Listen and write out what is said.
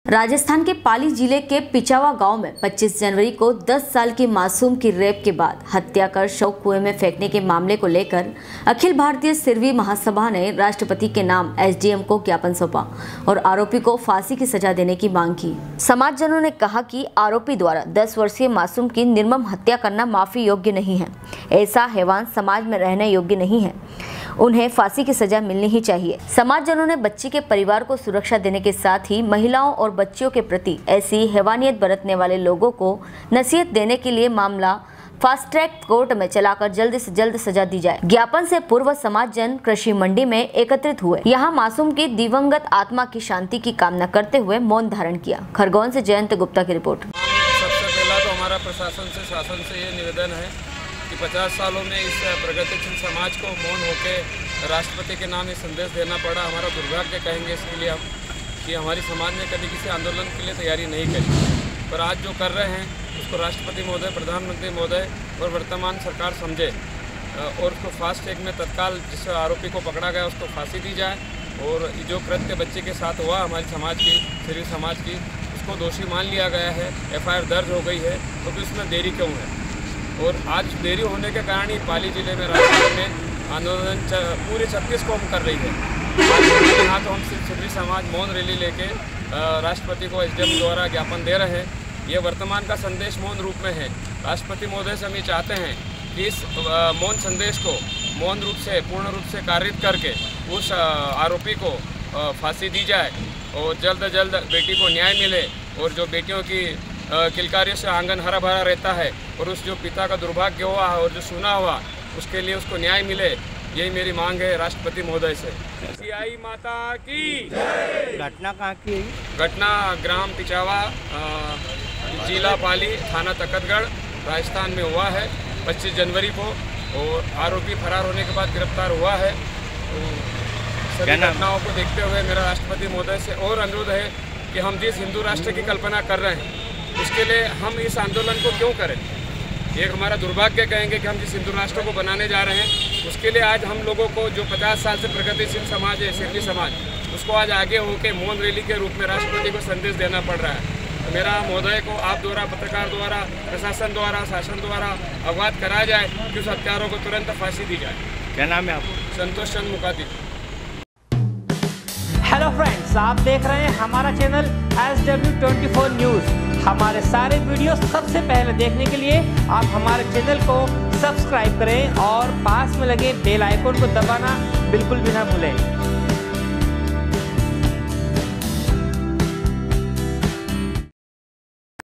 राजस्थान के पाली जिले के पिचावा गांव में 25 जनवरी को 10 साल की मासूम की रेप के बाद हत्या कर शव कुएं में फेंकने के मामले को लेकर अखिल भारतीय सिरवी महासभा ने राष्ट्रपति के नाम एसडीएम को ज्ञापन सौंपा और आरोपी को फांसी की सजा देने की मांग की। समाजजनों ने कहा कि आरोपी द्वारा 10 वर्षीय मासूम की निर्मम हत्या करना माफी योग्य नहीं है। ऐसा हैवान समाज में रहने योग्य नहीं है। उन्हें फांसी की सजा मिलनी ही चाहिए। समाजजनों ने बच्ची के परिवार को सुरक्षा देने के साथ ही महिलाओं और बच्चियों के प्रति ऐसी हैवानियत बरतने वाले लोगों को नसीहत देने के लिए मामला फास्ट ट्रैक कोर्ट में चलाकर जल्द से जल्द सजा दी जाए। ज्ञापन से पूर्व समाजजन कृषि मंडी में एकत्रित हुए। यहाँ मासूम की दिवंगत आत्मा की शांति की कामना करते हुए मौन धारण किया। खरगोन से जयंत गुप्ता की रिपोर्ट। सबसे पहला तो हमारा प्रशासन से, शासन से ये निवेदन है कि 50 सालों में इस प्रगतिशील समाज को मौन होकर राष्ट्रपति के नाम ये संदेश देना पड़ा। हमारा दुर्भाग्य कहेंगे इसके लिए हम कि हमारी समाज ने कभी किसी आंदोलन के लिए तैयारी नहीं करी, पर आज जो कर रहे हैं उसको राष्ट्रपति महोदय, प्रधानमंत्री महोदय और वर्तमान सरकार समझे और उसको फास्ट ट्रैक में तत्काल जिस आरोपी को पकड़ा गया उसको फांसी दी जाए। और जो कृत्य बच्चे के साथ हुआ हमारी समाज की, सिरवी समाज की, उसको दोषी मान लिया गया है, FIR दर्ज हो गई है, तो फिर इसमें देरी क्यों है? और आज देरी होने के कारण ही पाली जिले में राजस्थान में आंदोलन पूरे 36 को हम कर रही है। यहाँ तो हम सिरवी समाज मौन रैली लेके राष्ट्रपति को एसडीएम द्वारा ज्ञापन दे रहे हैं। ये वर्तमान का संदेश मौन रूप में है। राष्ट्रपति महोदय से हम ये चाहते हैं कि इस मौन संदेश को मौन रूप से, पूर्ण रूप से कारित करके उस आरोपी को फांसी दी जाए और जल्द से जल्द बेटी को न्याय मिले। और जो बेटियों की किलकारियों से आंगन हरा भरा रहता है और उस जो पिता का दुर्भाग्य हुआ और जो सुना हुआ उसके लिए उसको न्याय मिले, यही मेरी मांग है राष्ट्रपति महोदय से। सियाई माता की घटना कहाँ की है? घटना ग्राम पिचावा, जिला पाली, थाना तकतगढ़, राजस्थान में हुआ है 25 जनवरी को। और आरोपी फरार होने के बाद गिरफ्तार हुआ है। तो सभी घटनाओं को देखते हुए मेरा राष्ट्रपति महोदय से और अनुरोध है कि हम जिस हिंदू राष्ट्र की कल्पना कर रहे हैं उसके लिए हम इस आंदोलन को क्यों करें। एक हमारा दुर्भाग्य कहेंगे कि हम जिस हिंदू राष्ट्र को बनाने जा रहे हैं उसके लिए आज हम लोगों को जो 50 साल से प्रगतिशील समाज है, सिरवी समाज, उसको आज आगे होकर मौन रैली के रूप में राष्ट्रपति को संदेश देना पड़ रहा है। तो मेरा महोदय को आप द्वारा, पत्रकार द्वारा, प्रशासन द्वारा, शासन द्वारा अवगत कराया जाए कि उस हत्यारों को तुरंत फांसी दी जाए। क्या नाम है आपका? संतोष चंद मुकाती। हेलो फ्रेंड्स, आप देख रहे हैं हमारा चैनल SW24 न्यूज़। हमारे सारे वीडियो सबसे पहले देखने के लिए आप हमारे चैनल को सब्सक्राइब करें और पास में लगे बेल आइकन को दबाना बिल्कुल भी ना भूलें।